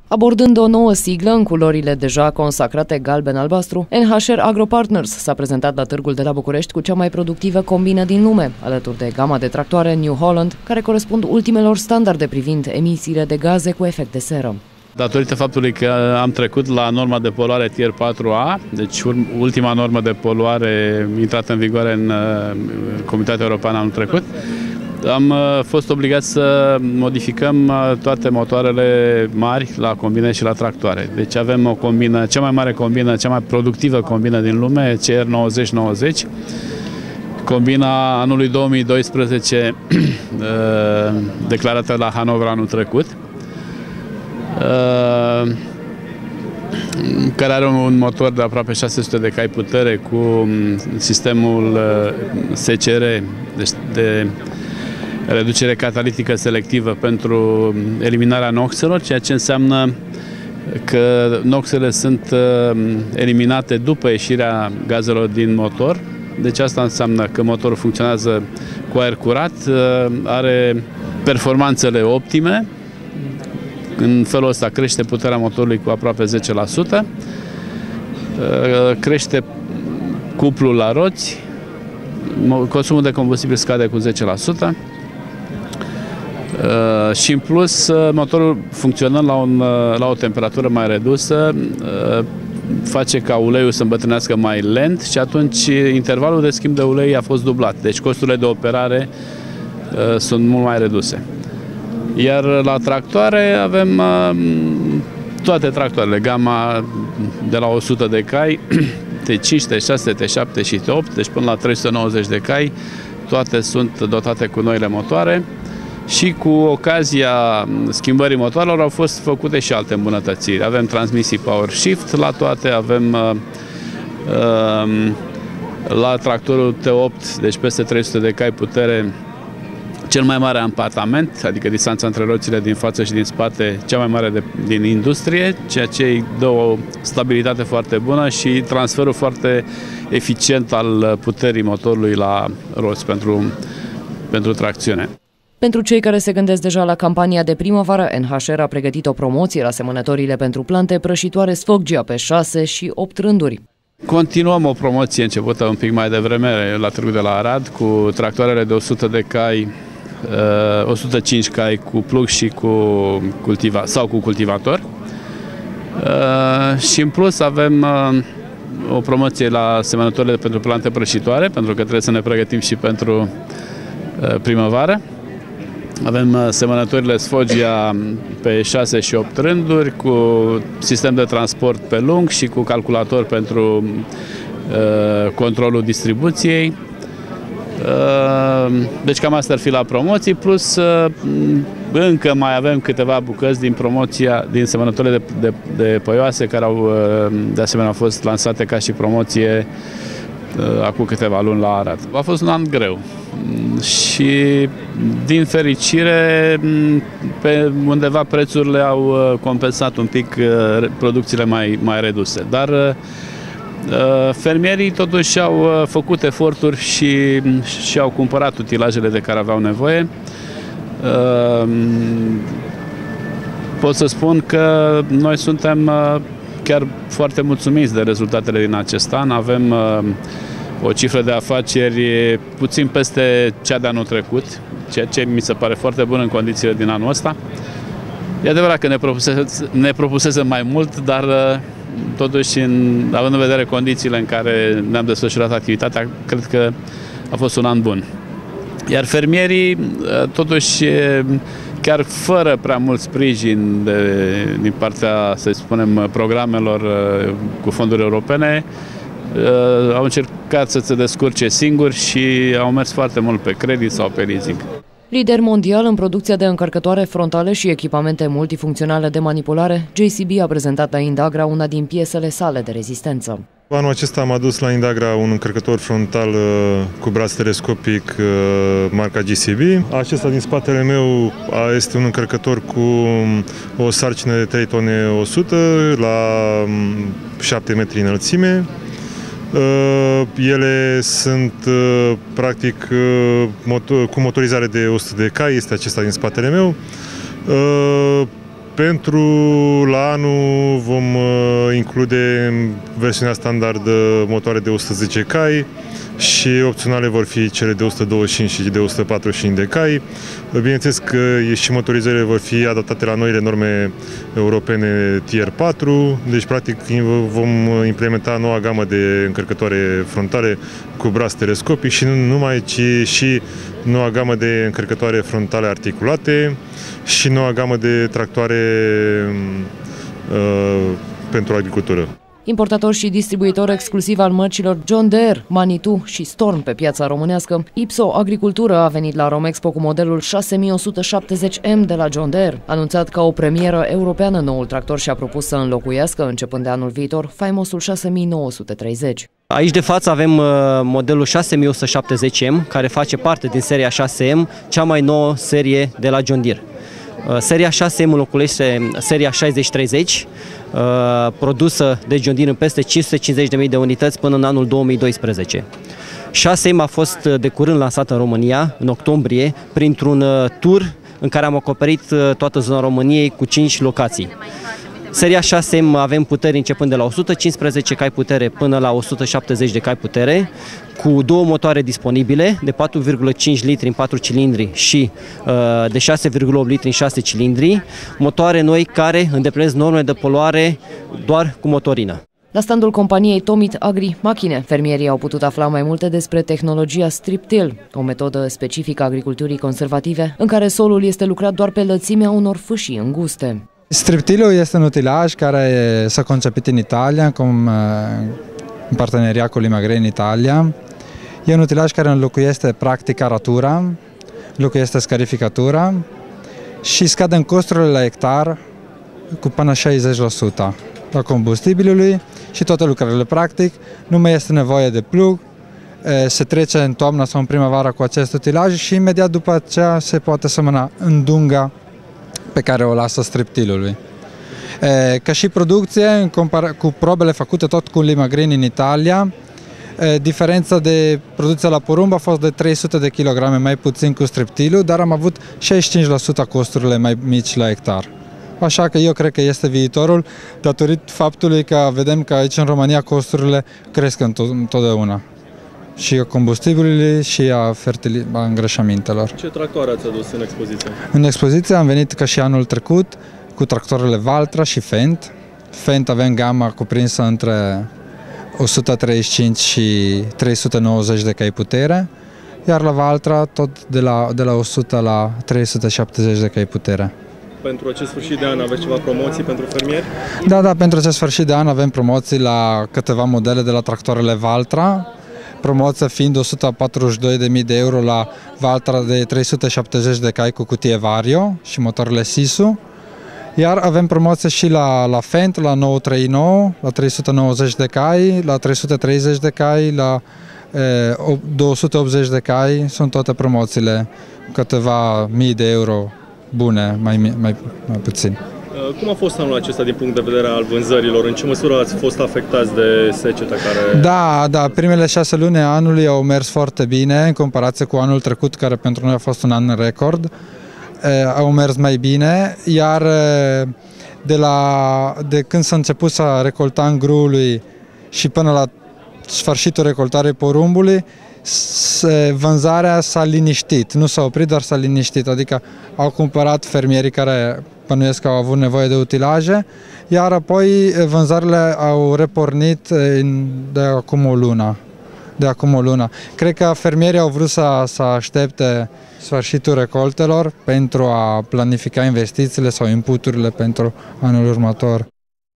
Abordând o nouă siglă în culorile deja consacrate galben-albastru, NHR Agro Partners s-a prezentat la târgul de la București cu cea mai productivă combină din lume, alături de gama de tractoare New Holland, care corespund ultimelor standarde privind emisiile de gaze cu efect de seră. Datorită faptului că am trecut la norma de poluare Tier 4A, deci ultima normă de poluare intrată în vigoare în Comunitatea Europeană anul trecut, am fost obligat să modificăm toate motoarele mari la combine și la tractoare. Deci avem o combină, cea mai mare combină, cea mai productivă combină din lume, CR 90-90. Combina anului 2012 declarată la Hanover anul trecut, care are un motor de aproape 600 de cai putere cu sistemul SCR, deci de reducere catalitică selectivă pentru eliminarea noxelor, ceea ce înseamnă că noxele sunt eliminate după ieșirea gazelor din motor. Deci asta înseamnă că motorul funcționează cu aer curat, are performanțele optime. În felul ăsta crește puterea motorului cu aproape 10%, crește cuplul la roți, consumul de combustibil scade cu 10%, și în plus motorul funcționând la o temperatură mai redusă face ca uleiul să îmbătrânească mai lent și atunci intervalul de schimb de ulei a fost dublat. Deci costurile de operare sunt mult mai reduse. Iar la tractoare avem toate tractoarele, gama de la 100 de cai, T5, T6, T7 și T8, deci până la 390 de cai, toate sunt dotate cu noile motoare și cu ocazia schimbării motoarelor au fost făcute și alte îmbunătățiri. Avem transmisii Power Shift la toate, avem la tractorul T8, deci peste 300 de cai putere, cel mai mare ampartament, adică distanța între roțile din față și din spate, cea mai mare din industrie, ceea ce îi dă o stabilitate foarte bună și transferul foarte eficient al puterii motorului la roți pentru tracțiune. Pentru cei care se gândesc deja la campania de primăvară, NHR a pregătit o promoție la semănătorile pentru plante prășitoare Sfoggia pe 6 și 8 rânduri. Continuăm o promoție începută un pic mai devreme la Târgul de la Arad cu tractoarele de 100 de cai, 105 cai cu plug și cu cultivator. Și în plus avem o promoție la semănătorile pentru plante prășitoare, pentru că trebuie să ne pregătim și pentru primăvară. Avem semănătorile Sfoggia pe 6 și 8 rânduri, cu sistem de transport pe lung și cu calculator pentru controlul distribuției. Deci cam asta ar fi la promoții, plus încă mai avem câteva bucăți din promoția, din semănătorile de păioase, care de asemenea au fost lansate ca și promoție acum câteva luni la Arad. A fost un an greu și, din fericire, pe undeva prețurile au compensat un pic producțiile mai reduse. Dar fermierii totuși au făcut eforturi și au cumpărat utilajele de care aveau nevoie. Pot să spun că noi suntem chiar foarte mulțumiți de rezultatele din acest an. Avem o cifră de afaceri puțin peste cea de anul trecut, ceea ce mi se pare foarte bun în condițiile din anul ăsta. E adevărat că ne propusesem mai mult, dar totuși, având în vedere condițiile în care ne-am desfășurat activitatea, cred că a fost un an bun. Iar fermierii, totuși, chiar fără prea mult sprijin din partea, să spunem, programelor cu fonduri europene, au încercat să se descurce singuri și au mers foarte mult pe credit sau pe leasing. Lider mondial în producția de încărcătoare frontale și echipamente multifuncționale de manipulare, JCB a prezentat la Indagra una din piesele sale de rezistență. Anul acesta am adus la Indagra un încărcător frontal cu braț telescopic marca JCB. Acesta din spatele meu este un încărcător cu o sarcină de 3 tone 100 la 7 metri înălțime. Ele sunt practic cu motorizare de 100 de cai, este acesta din spatele meu. Pentru la anul vom include în versiunea standard motoare de 110 cai și opționale vor fi cele de 125 și de 145 de cai. Bineînțeles că și motorizările vor fi adaptate la noile norme europene Tier 4, deci practic vom implementa noua gamă de încărcătoare frontale cu braț telescopic și nu numai, ci și noua gamă de încărcătoare frontale articulate și noua gamă de tractoare pentru agricultură. Importator și distribuitor exclusiv al mărcilor John Deere, Manitou și Storm pe piața românească, Ipso Agricultură a venit la Romexpo cu modelul 6170M de la John Deere. Anunțat ca o premieră europeană, noul tractor și-a propus să înlocuiască, începând de anul viitor, faimosul 6930. Aici de față avem modelul 6170M, care face parte din seria 6M, cea mai nouă serie de la John Deere. Seria 6M înlocuiește seria 6030, produsă de John Deere în peste 550.000 de unități până în anul 2012. 6M a fost de curând lansată în România, în octombrie, printr-un tur în care am acoperit toată zona României cu 5 locații. Seria 6M avem puteri începând de la 115 cai putere până la 170 de cai putere, cu două motoare disponibile de 4,5 litri în 4 cilindri și de 6,8 litri în 6 cilindri, motoare noi care îndeplinesc normele de poluare doar cu motorină. La standul companiei Tomit Agri Machine, fermierii au putut afla mai multe despre tehnologia strip-till, o metodă specifică agriculturii conservative, în care solul este lucrat doar pe lățimea unor fâșii înguste. Strip-till-ul este un utilaj care s-a conceput în Italia, în parteneriat cu Limagrei în Italia. E un utilaj care înlocuiește practic aratura, înlocuiește scarificatura și scade în costurile la hectar cu până 60% la combustibilului și toate lucrările. Practic, nu mai este nevoie de plug, se trece în toamnă sau în primăvară cu acest utilaj și imediat după aceea se poate semăna în dunga pe care o lasă strip-till-ului. Ca și producție, cu probele făcute tot cu Limagrei în Italia, diferența de producție la porumb a fost de 300 de kg mai puțin cu strip-till-ul, dar am avut 65% costurile mai mici la hectar. Așa că eu cred că este viitorul, datorită faptului că vedem că aici în România costurile cresc întotdeauna. Și a combustibilului și a îngrășămintelor. Ce tractoare ați adus în expoziție? În expoziție am venit ca și anul trecut cu tractoarele Valtra și Fendt. Fendt avem gama cuprinsă între 135 și 390 de cai putere, iar la Valtra tot de la 100 la 370 de cai putere. Pentru acest sfârșit de an aveți ceva promoții pentru fermieri? Da, pentru acest sfârșit de an avem promoții la câteva modele de la tractoarele Valtra, promoția fiind 142.000 de euro la Valtra de 370 de cai cu cutie Vario și motoarele Sisu. Iar avem promoție și la Fendt, la 939, la 390 de cai, la 330 de cai, la 280 de cai. Sunt toate promoțiile, câteva mii de euro bune, mai puțin. Cum a fost anul acesta din punct de vedere al vânzărilor? În ce măsură ați fost afectați de secetă care... Da, primele 6 luni anului au mers foarte bine în comparație cu anul trecut, care pentru noi a fost un an record. Au mers mai bine, iar de când s-a început să recolta în grâului și până la sfârșitul recoltării porumbului, vânzarea s-a liniștit, nu s-a oprit, dar s-a liniștit, adică au cumpărat fermierii care bănuiesc că au avut nevoie de utilaje, iar apoi vânzările au repornit de acum o lună. Cred că fermierii au vrut să aștepte sfârșitul recoltelor pentru a planifica investițiile sau inputurile pentru anul următor.